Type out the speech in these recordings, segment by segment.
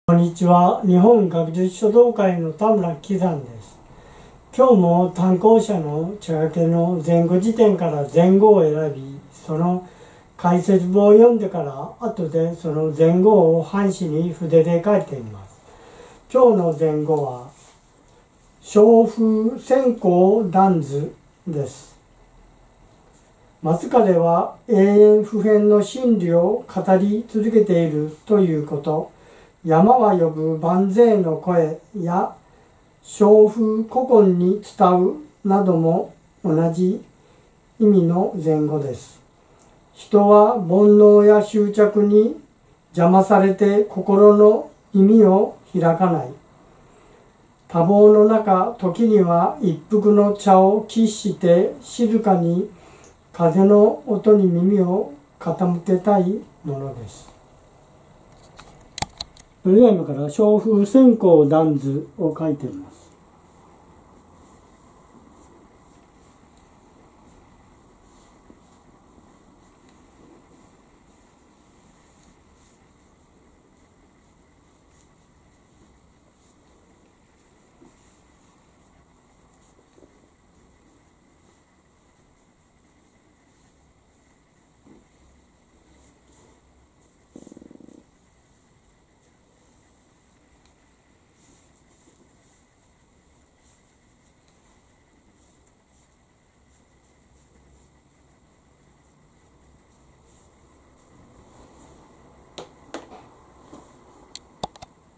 こんにちは。日本学術書道会の田村喜山です。今日も単行者の茶掛けの前後辞典から前後を選び、その解説文を読んでから後でその前後を半紙に筆で書いています。今日の前後は松風線香断図です。松風は永遠不変の真理を語り続けているということ、山は呼ぶ万勢の声や松風古今に伝うなども同じ意味の前後です。人は煩悩や執着に邪魔されて心の耳を開かない。多忙の中、時には一服の茶を喫して静かに風の音に耳を傾けたいものです。それでは今から松風線香断図を書いてみます。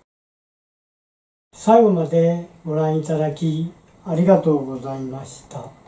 最後までご覧いただきありがとうございました。